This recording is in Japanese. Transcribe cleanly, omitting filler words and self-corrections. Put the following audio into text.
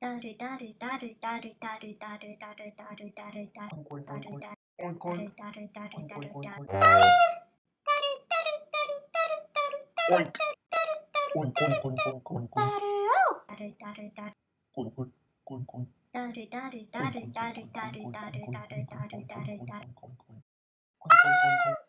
だるだるだるだるだるだるだるだるだるだるだるだるコインコインだるだるだるだるだるだるコインだるコインコインコインコインコインコインコインだるだるだるコインコインコインコインだるだるだるだるだるだるだるだるだるだるコインコインコインコイン